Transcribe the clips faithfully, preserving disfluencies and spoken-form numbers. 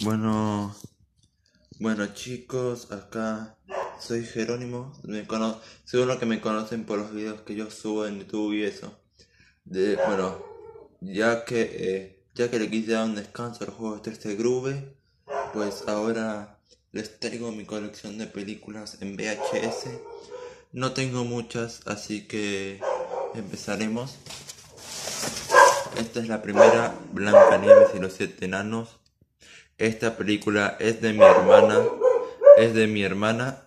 Bueno, bueno chicos, acá soy Jerónimo. Me cono Seguro que me conocen por los videos que yo subo en YouTube y eso. De, bueno, ya que eh, ya que le quise dar un descanso al juego de este Groove, pues ahora les traigo mi colección de películas en V H S. No tengo muchas, así que empezaremos. Esta es la primera, Blancanieves y los siete enanos. Esta película es de mi hermana. Es de mi hermana.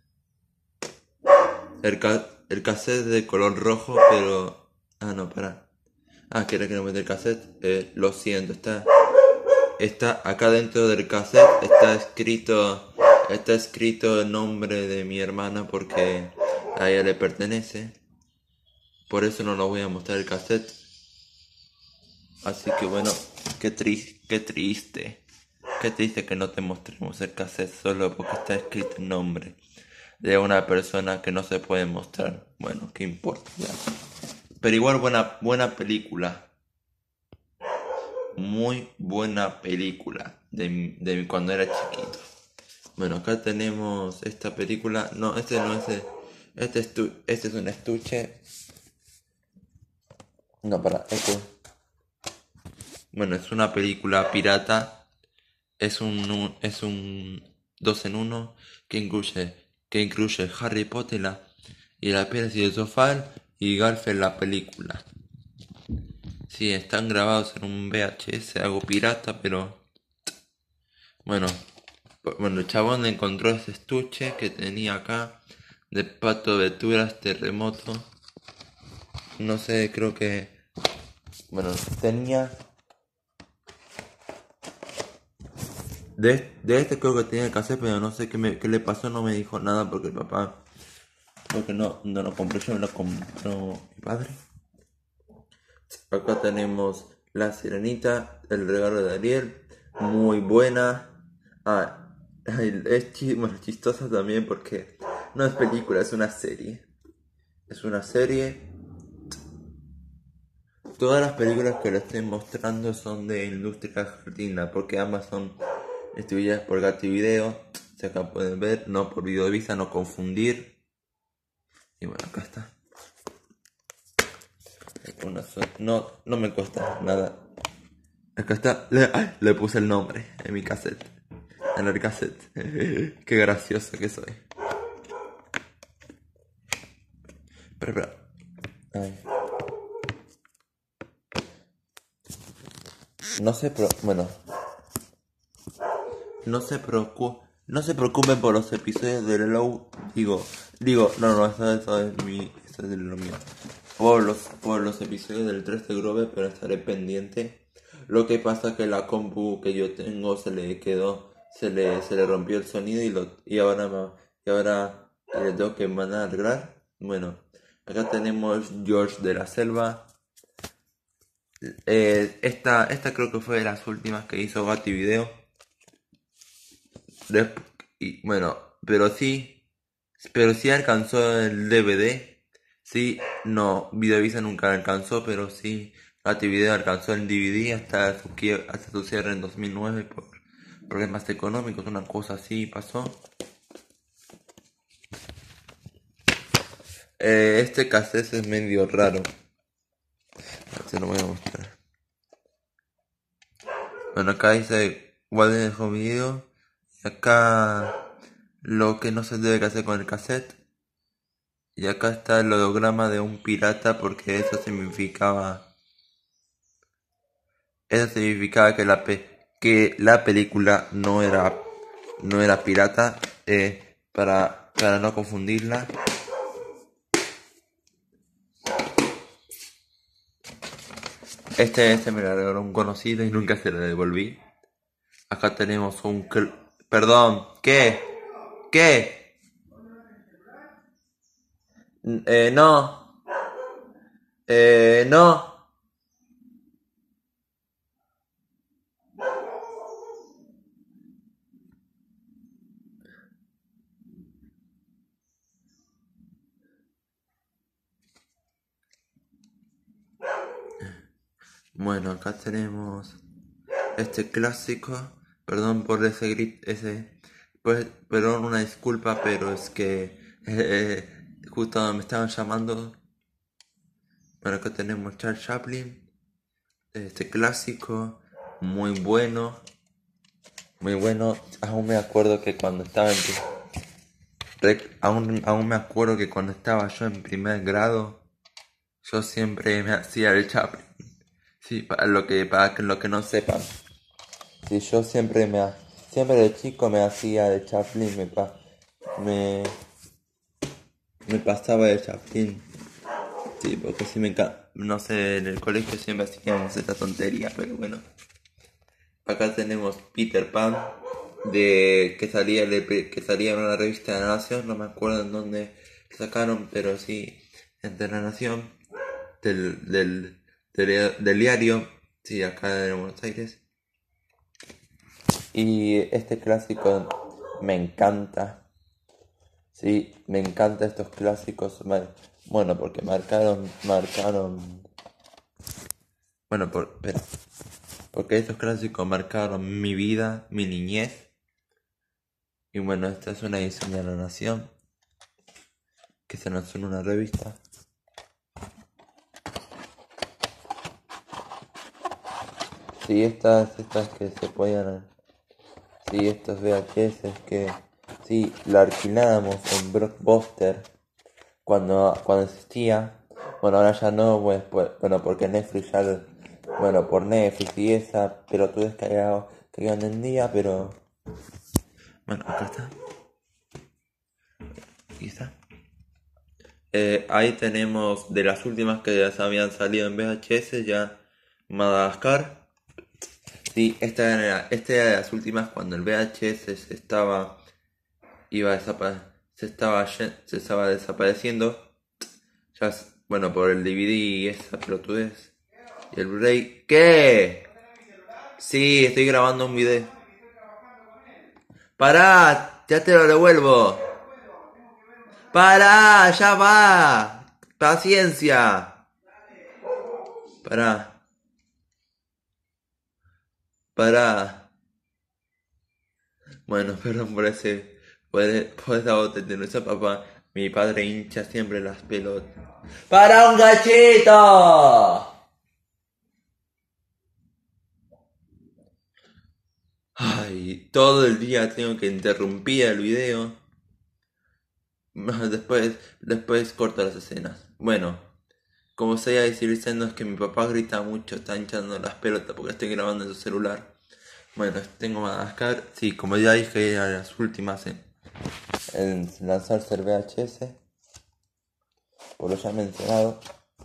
El, ca el cassette es de color rojo, pero... Ah, no, para. Ah, quiere que no mete el cassette. Eh, lo siento, está... Está acá dentro del cassette. Está escrito... Está escrito el nombre de mi hermana porque a ella le pertenece. Por eso no lo voy a mostrar el cassette. Así que bueno, qué, tri qué triste. Qué triste que no te mostremos el cassette solo porque está escrito el nombre de una persona que no se puede mostrar. Bueno, qué importa ya. Pero igual buena, buena película. Muy buena película de, de cuando era chiquito. Bueno, acá tenemos esta película. No, este no es el, este, estu, este es un estuche. No, para, este. Bueno, es una película pirata. Es un, es un dos en uno que incluye, que incluye Harry Potter la, y la piedra y el sofá y Garfield la película. Sí, están grabados en un V H S, algo pirata, pero... Bueno, bueno, el chabón encontró ese estuche que tenía acá de Pato Aventuras Terremoto. No sé, creo que... Bueno, tenía... De, de este creo que tenía el cassette, pero no sé qué, me, qué le pasó, no me dijo nada porque el papá... Porque no, no lo compré yo, me lo compró mi padre. Acá tenemos La Sirenita, El regalo de Ariel, muy buena. Ah, es chi bueno, chistosa también porque no es película, es una serie. Es una serie. Todas las películas que les estoy mostrando son de industria argentina porque ambas son distribuidas por Gatti Video. Si acá pueden ver, no por Videovisa, no confundir. Y bueno, acá está. No, no me cuesta nada. Acá está. Le, ay, le puse el nombre en mi cassette. En el cassette. Qué gracioso que soy. Pero, pero. Ay. No se pro... Bueno. No se preocupen. No se preocupen por los episodios de Low. Digo. Digo. No, no, eso, eso es mi. Eso es de lo mío. Por los, por los episodios del tres de Grove, pero estaré pendiente. Lo que pasa es que la compu que yo tengo se le quedó. Se le, se le rompió el sonido y, lo, y ahora, y ahora le tengo que mandar a arreglar. Bueno, acá tenemos George de la Selva. Eh, esta, esta creo que fue de las últimas que hizo Gatti Video. Desp y, bueno, pero sí, pero sí alcanzó el D V D. Sí, no, Videovisa nunca alcanzó, pero sí, Gatti Video alcanzó el D V D hasta su, hasta su cierre en dos mil nueve por problemas económicos, una cosa así pasó. Eh, este cassette es medio raro. Se lo voy a mostrar. Bueno, acá dice guarden el home video. Y acá lo que no se debe hacer con el cassette. Y acá está el holograma de un pirata porque eso significaba... Eso significaba que la, pe que la película no era, no era pirata. Eh, para, para no confundirla. Este, este me lo regaló un conocido y nunca se lo devolví. Acá tenemos un... Perdón, ¿qué? ¿Qué? Eh, no. Eh, no. Bueno, acá tenemos este clásico Perdón por ese grito, ese... Pues, perdón, una disculpa, pero es que... Eh, justo me estaban llamando. Bueno, acá tenemos Charles Chaplin. Este clásico. Muy bueno. Muy bueno. Aún me acuerdo que cuando estaba en... Rec- aún, aún me acuerdo que cuando estaba yo en primer grado, yo siempre me hacía el Chaplin. Sí, para lo que, para que lo que no sepan. Sí, yo siempre me ha- siempre de chico me hacía de Chaplin, me pa- me, me pasaba de Chaplin. Sí, porque sí me encanta. No sé, en el colegio siempre hacíamos esta tontería, pero bueno. Acá tenemos Peter Pan, de que salía, de- que salía en una revista de La Nación, no me acuerdo en dónde lo sacaron, pero sí, en de La Nación, del, del, del, del diario, sí, acá en Buenos Aires. Y este clásico me encanta, sí, me encantan estos clásicos, mar- bueno, porque marcaron, marcaron, bueno, por, espera, porque estos clásicos marcaron mi vida, mi niñez. Y bueno, esta es una edición de La Nación que se lanzó en una revista. Sí, estas, estas que se podían... Sí, estos V H S que... Sí, la alquilábamos en Blockbuster cuando, cuando existía. Bueno, ahora ya no, pues, pues, bueno, porque Netflix ya... lo- Bueno, por Netflix y esa pelotudez que había que hoy en día, pero... Bueno, acá está. Aquí está. Eh, ahí tenemos de las últimas que ya se habían salido en V H S ya Madagascar. Sí, esta era, esta era de las últimas cuando el V H S se estaba iba a desapa- se estaba ye- se estaba desapareciendo. Ya es- bueno, por el D V D y esa pelotudez. Y el Blu-ray. ¿Qué? Sí, estoy grabando un video. Pará, ya te lo devuelvo. Pará, ya va. Paciencia. Pará, pará. Bueno, perdón por ese, por, e- por esa otra tendencia, papá. Mi padre hincha siempre las pelotas. ¡Para un gachito! Ay, todo el día tengo que interrumpir el video. Después, después corto las escenas. Bueno, como se iba a decir diciendo es que mi papá grita mucho, está hinchando las pelotas porque estoy grabando en su celular. Bueno, tengo Madagascar. Sí, como ya dije, era las últimas en, en lanzarse el V H S. Por lo ya mencionado.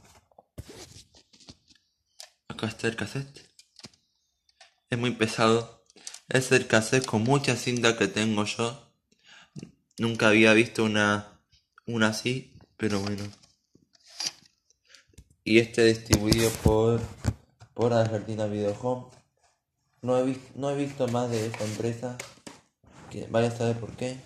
Acá está el cassette. Es muy pesado. Es el cassette con mucha cinta que tengo yo. Nunca había visto una, una así, pero bueno. Y este distribuido por, por Argentina Video Home. No he, visto, no he visto más de esta empresa. Que vaya a saber por qué.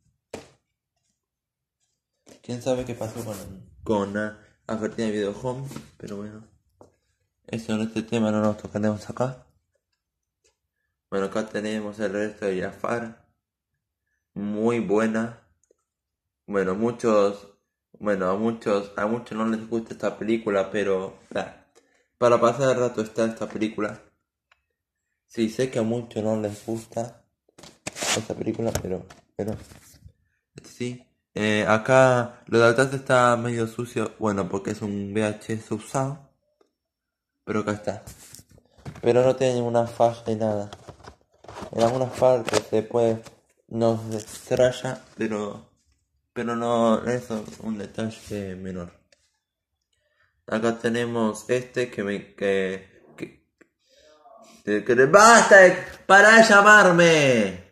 Quién sabe qué pasó con, con uh, Argentina Video Home. Pero bueno. Eso en este tema no nos tocaremos acá. Bueno, acá tenemos el resto de Jafar. Muy buena. Bueno, muchos, bueno, a muchos, a muchos no les gusta esta película, pero bah, para pasar el rato está esta película. Sí, sé que a muchos no les gusta esta película, pero, pero, sí. Eh, acá lo de atrás está medio sucio, bueno, porque es un V H S usado, pero acá está. Pero no tiene ninguna falla ni nada. En algunas partes se puede, no se raya, pero, pero no, eso es un detalle menor. Acá tenemos este que me... que... que... que, que ¡basta! ¡Para de llamarme!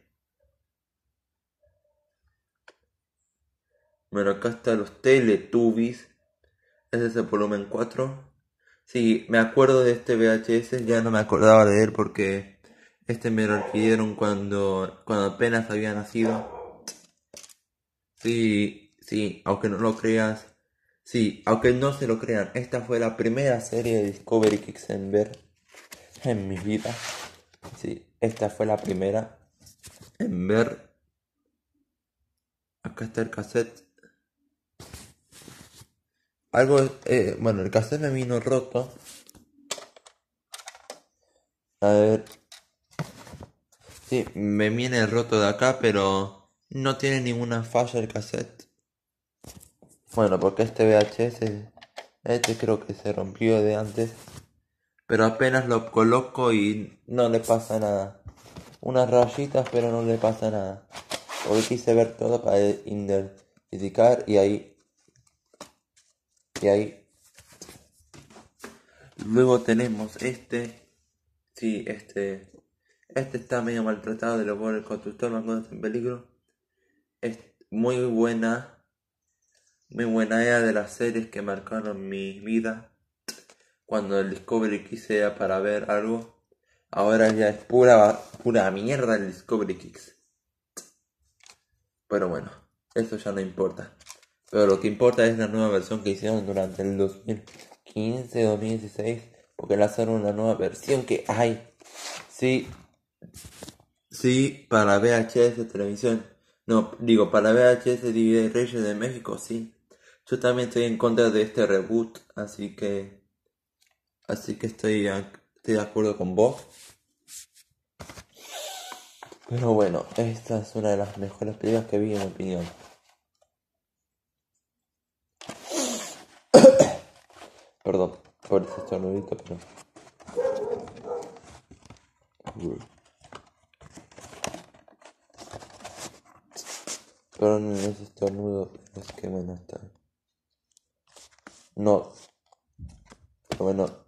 Bueno, acá están los Teletubbies. Ese es el volumen cuatro. Sí, me acuerdo de este V H S, ya no me acordaba de él porque este me lo adquirieron cuando, cuando apenas había nacido. Sí, sí, aunque no lo creas. Sí, aunque no se lo crean, esta fue la primera serie de Discovery Kids en ver en mi vida. Sí, esta fue la primera en ver. Acá está el cassette. Algo, eh, bueno, el cassette me vino roto. A ver. Sí, me viene roto de acá, pero no tiene ninguna falla el cassette. Bueno, porque este V H S, este creo que se rompió de antes. Pero apenas lo coloco y no le pasa nada. Unas rayitas, pero no le pasa nada. Porque quise ver todo para identificar y ahí. Y ahí. Luego tenemos este. Sí, este. Este está medio maltratado de lo por el constructor, me acuerdo, está en peligro. Es muy buena. Muy buena era de las series que marcaron mi vida. Cuando el Discovery quise era para ver algo. Ahora ya es pura, pura mierda el Discovery Kicks. Pero bueno, eso ya no importa. Pero lo que importa es la nueva versión que hicieron durante el dos mil quince, dos mil dieciséis. Porque lanzaron una nueva versión que hay. Sí, sí, para V H S televisión. No, digo, para V H S D V D Reyes de México, sí. Yo también estoy en contra de este reboot, así que... Así que estoy, estoy de acuerdo con vos. Pero bueno, esta es una de las mejores películas que vi en mi opinión. Perdón por ese estornudito, pero... Perdón ese estornudo, es que bueno, está... No. Bueno,